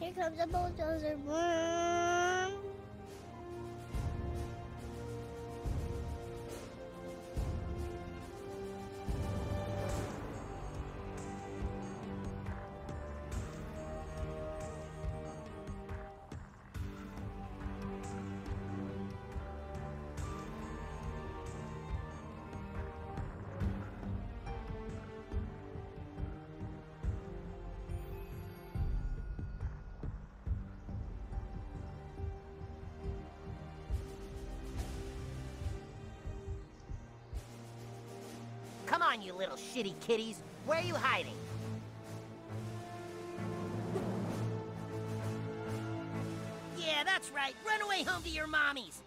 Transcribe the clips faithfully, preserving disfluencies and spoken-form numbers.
Here comes a bulldozer. Vroom. Come on, you little shitty kitties. Where are you hiding? Yeah, that's right. Run away home to your mommies.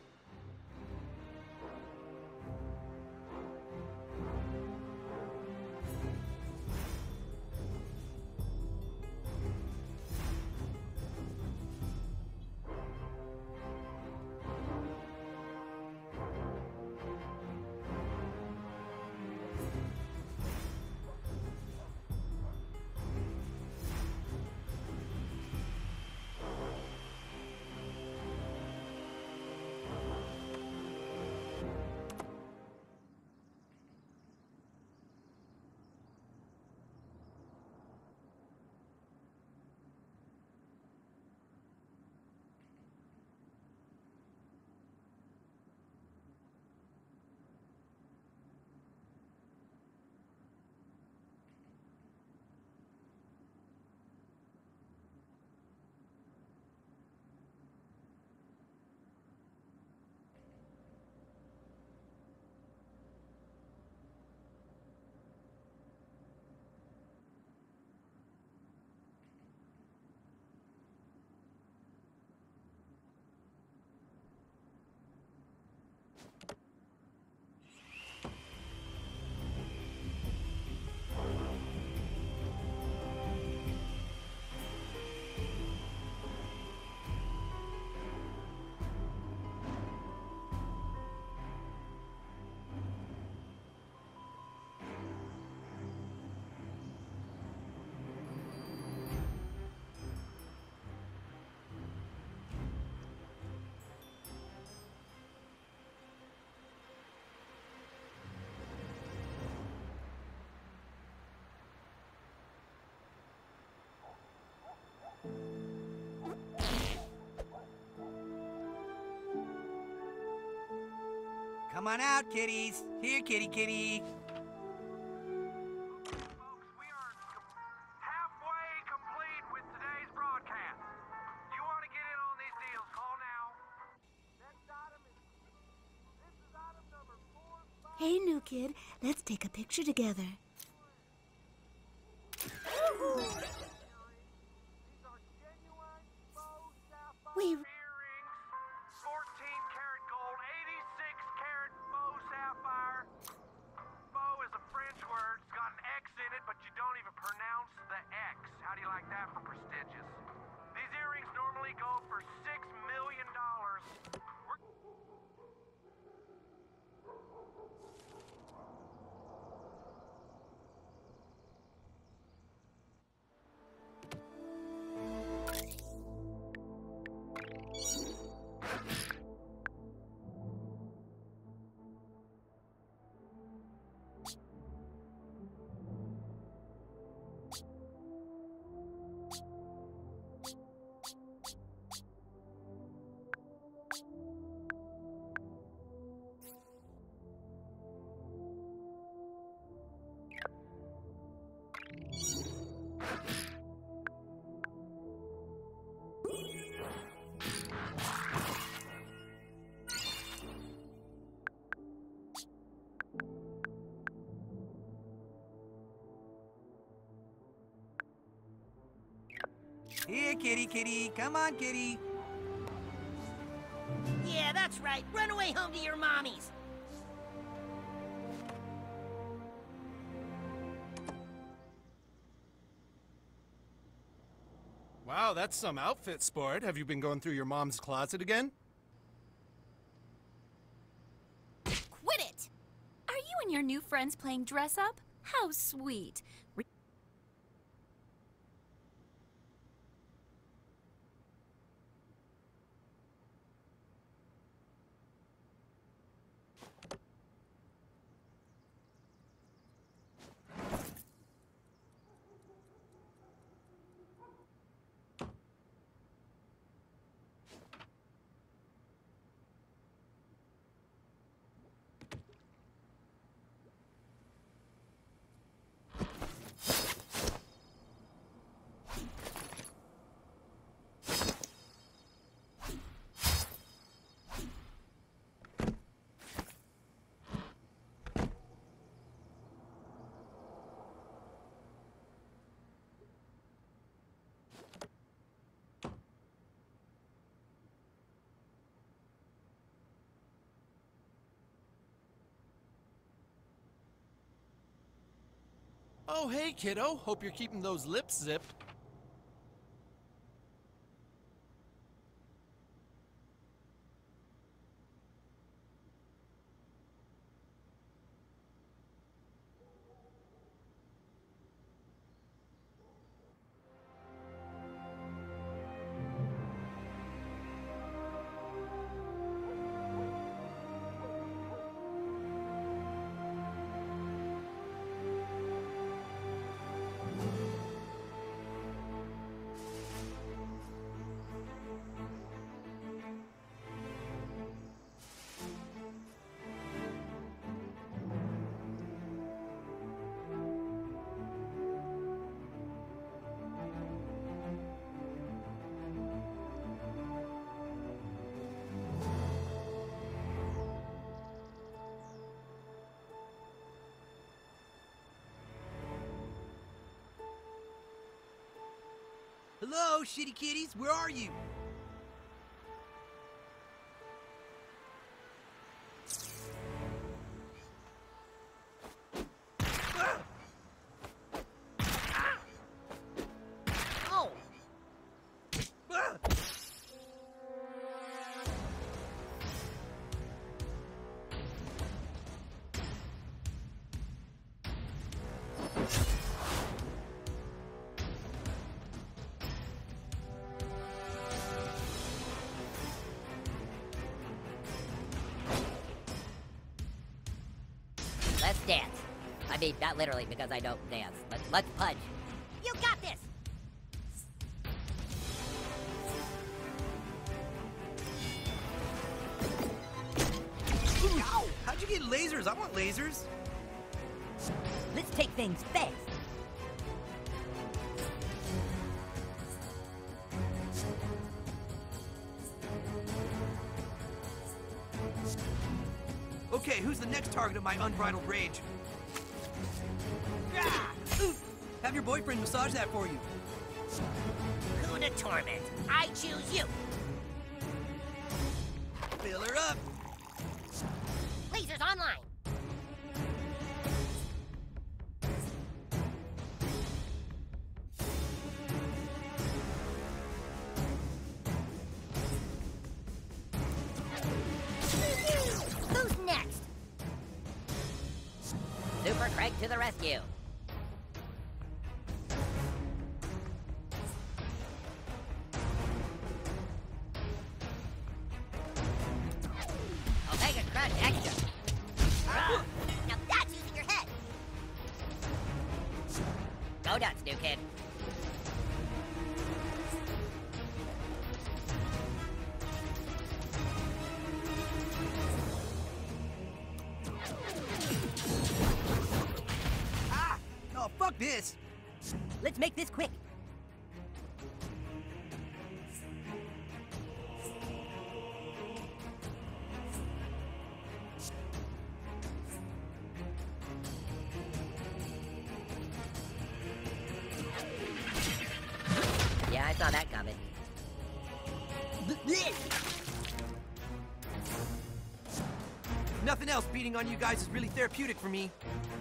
Come on out, kitties. Here, kitty, kitty. Folks, we are halfway complete with today's broadcast. You want to get in on these deals, call now. Next item is... This is item number four, five... Hey, new kid. Let's take a picture together. These are genuine faux sapphire We... earrings. fourteen karat gold, eighty-six karat faux sapphire. Faux is a French word. It's got an X in it, but you don't even pronounce the X. How do you like that for prestigious? These earrings normally go for six million dollars. We're... Here, kitty, kitty. Come on, kitty. Yeah, that's right. Run away home to your mommies. Wow, that's some outfit, sport. Have you been going through your mom's closet again? Quit it! Are you and your new friends playing dress up? How sweet. Re Oh, hey, kiddo. Hope you're keeping those lips zipped. Hello, shitty kitties. Where are you? Oh! Ah! Let's dance. I mean, not literally, because I don't dance. Let's, let's punch. You got this! Ooh, ow! How'd you get lasers? I want lasers. Let's take things fast. Okay, who's the next target of my unbridled rage? Ah! Ooh, have your boyfriend massage that for you. Who to torment? I choose you! Fill her up. Lasers online! Who's next? Super Craig to the rescue. Omega Crunch Extra. Ah, now that's using your head! Go nuts, new kid. Ah! Oh, fuck this. Let's make this quick. Yeah, I saw that coming. Nothing else beating on you guys is really therapeutic for me.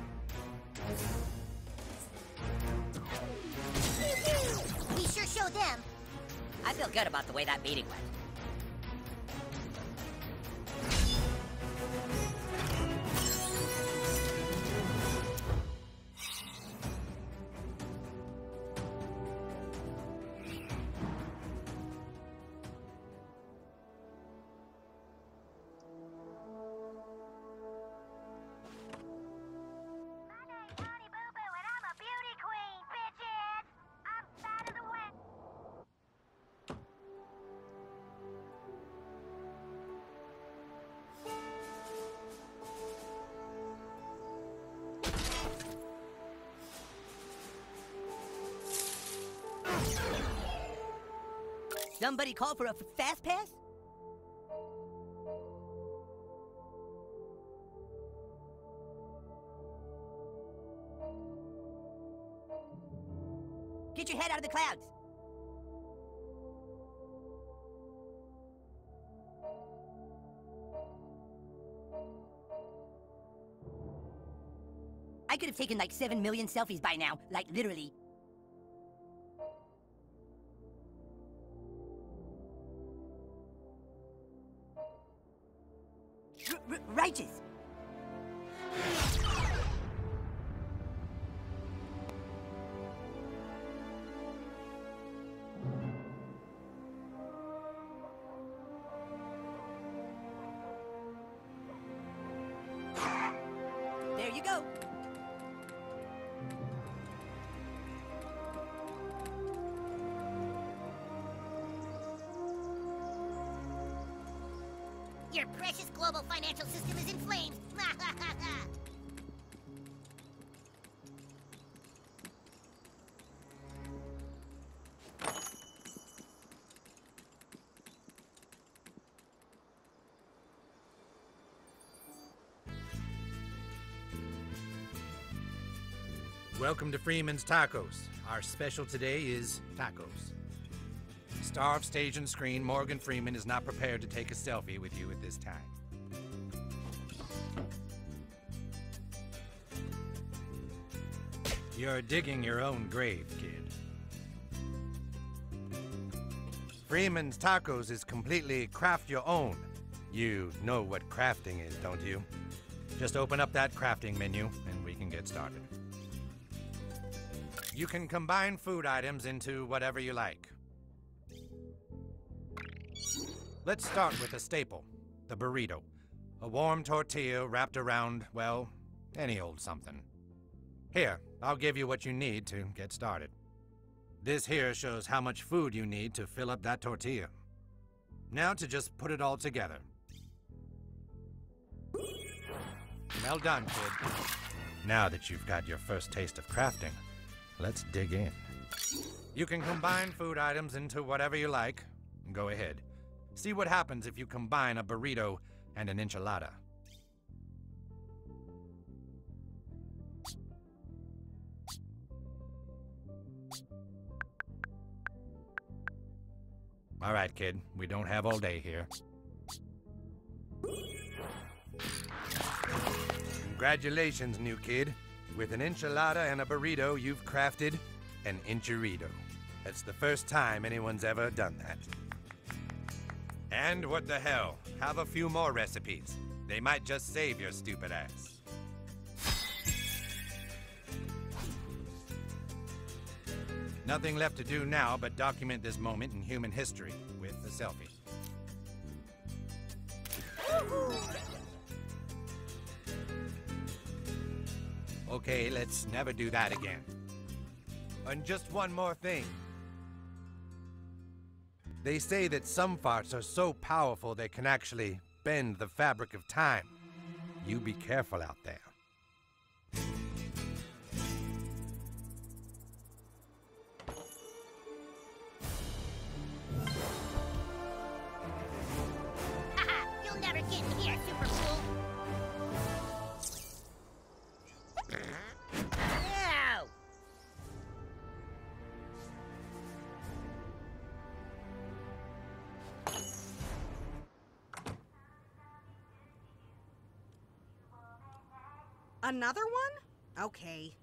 We sure show them! I feel good about the way that meeting went. My name's Honey Boo Boo, and I'm a beauty queen, bitches! I'm fat of the wind. Somebody call for a f- fast pass? Get your head out of the clouds. I could have taken like seven million selfies by now, like literally. R r righteous. There you go. Your precious global financial system is in flames. Welcome to Freeman's Tacos. Our special today is tacos. Star of stage and screen, Morgan Freeman is not prepared to take a selfie with you at this time. You're digging your own grave, kid. Freeman's Tacos is completely craft your own. You know what crafting is, don't you? Just open up that crafting menu and we can get started. You can combine food items into whatever you like. Let's start with a staple, the burrito. A warm tortilla wrapped around, well, any old something. Here, I'll give you what you need to get started. This here shows how much food you need to fill up that tortilla. Now to just put it all together. Well done, kid. Now that you've got your first taste of crafting, let's dig in. You can combine food items into whatever you like. Go ahead. See what happens if you combine a burrito and an enchilada. All right, kid. We don't have all day here. Congratulations, new kid. With an enchilada and a burrito, you've crafted an enchirito. That's the first time anyone's ever done that. And what the hell? Have a few more recipes. They might just save your stupid ass. Nothing left to do now but document this moment in human history with a selfie. Okay, let's never do that again. And just one more thing. They say that some farts are so powerful they can actually bend the fabric of time. You be careful out there. Haha, you'll never get in here, super fool. No! Another one? Okay.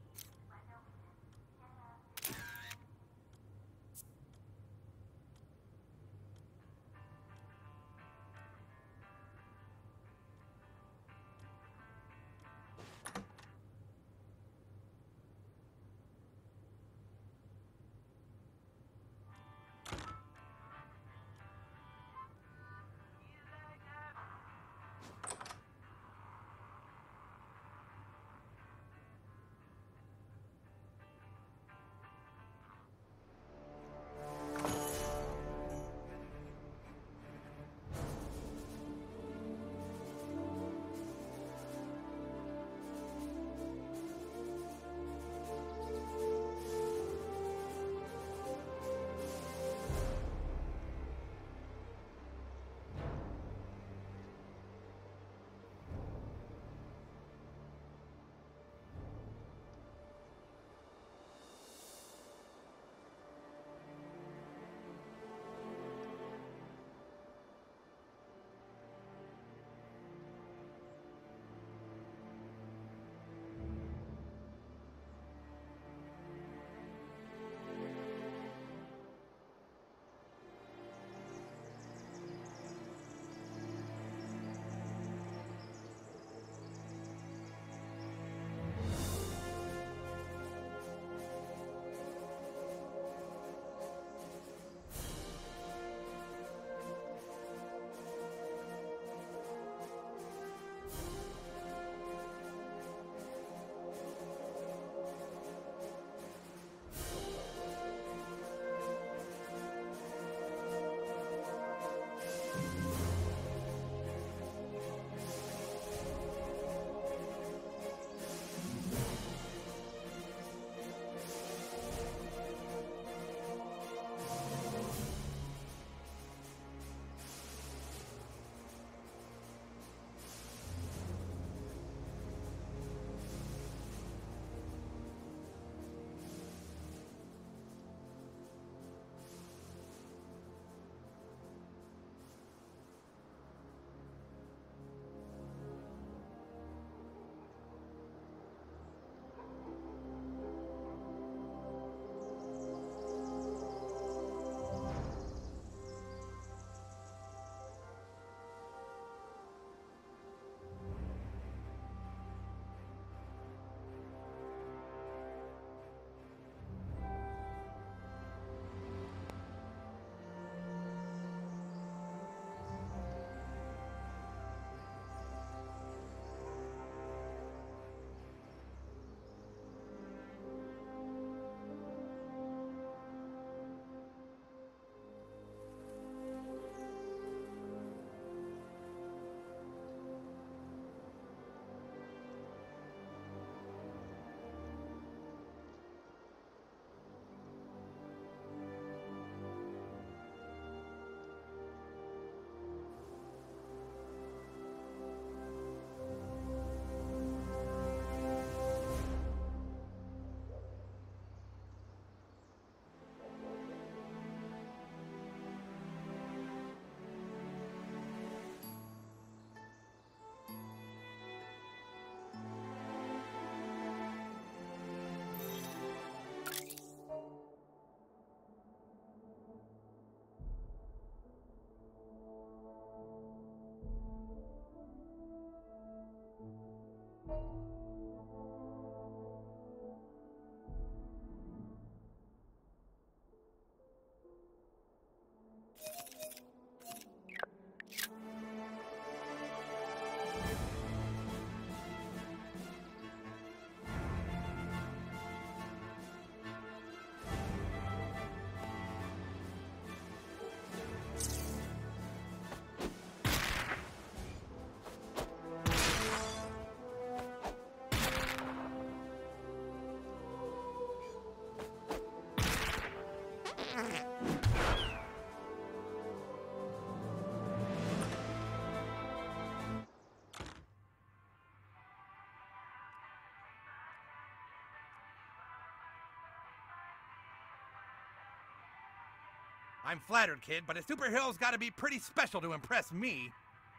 I'm flattered, kid, but a superhero's gotta be pretty special to impress me.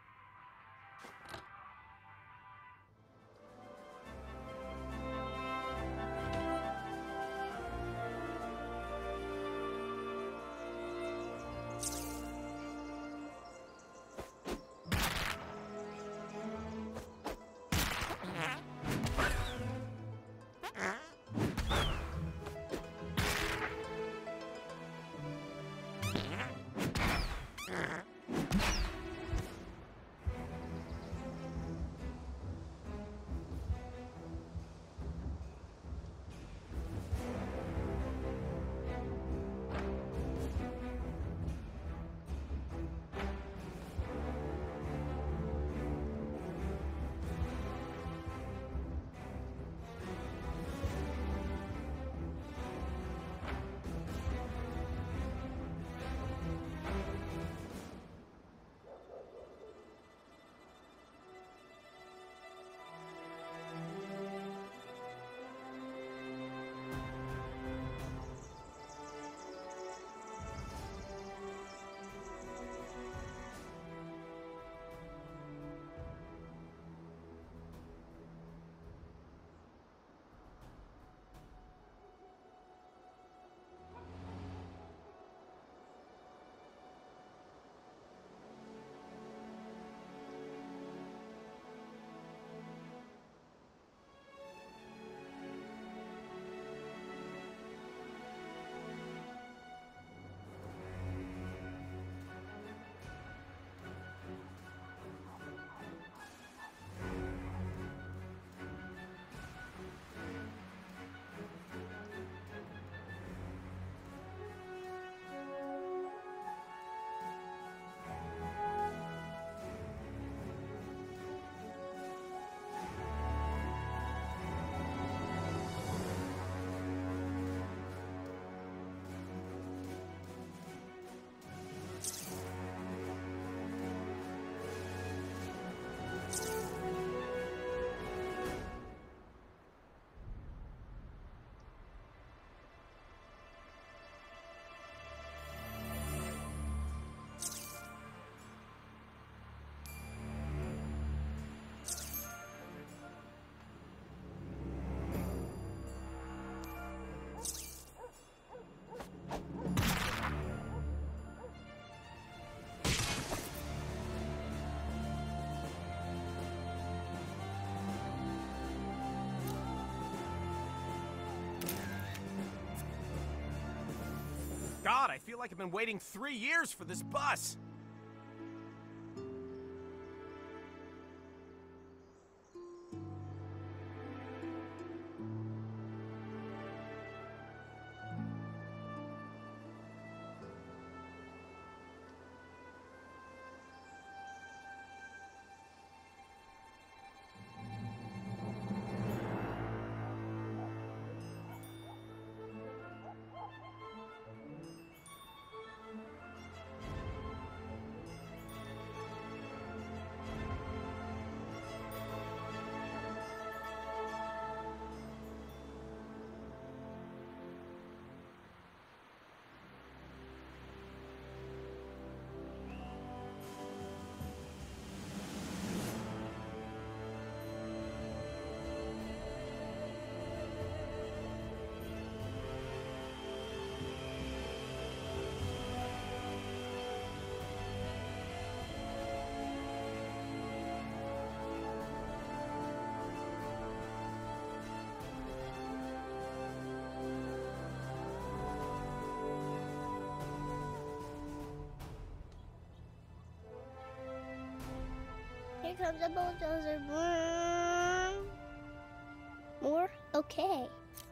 God, I feel like I've been waiting three years for this bus. comes a bulldozer. More? Okay.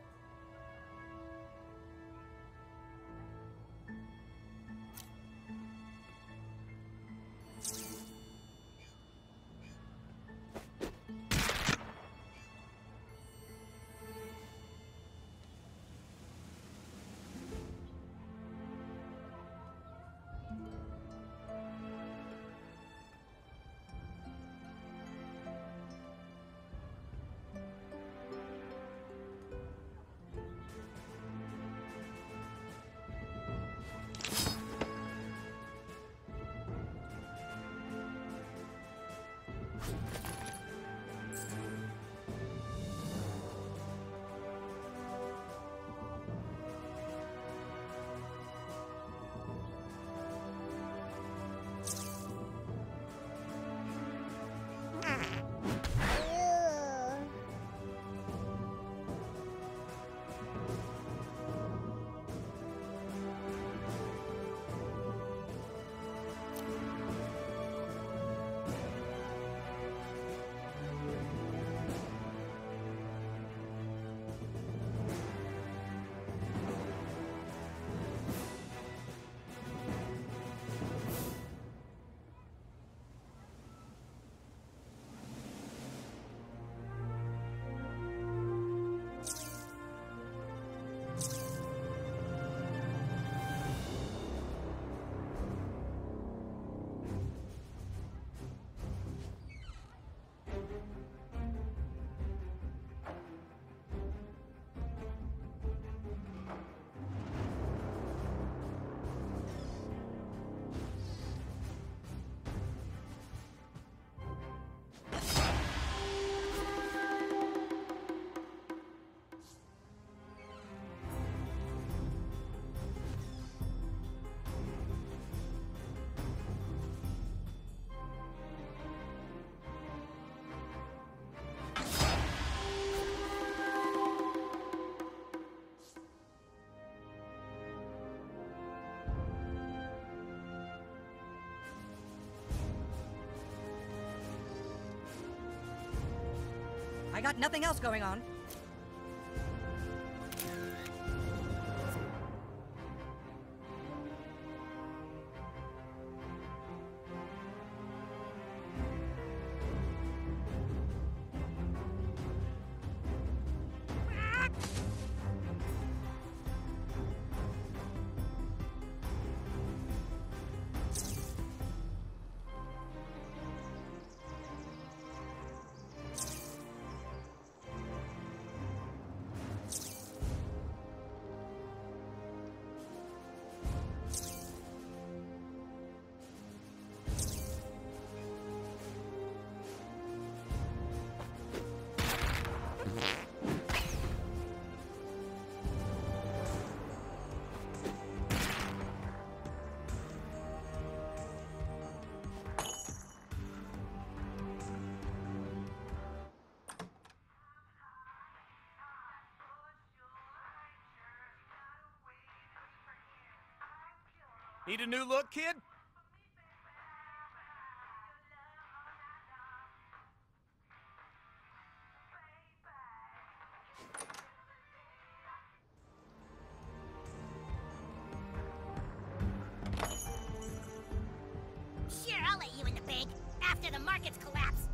I got nothing else going on. Need a new look, kid? Sure, I'll let you in the bank after the markets collapse.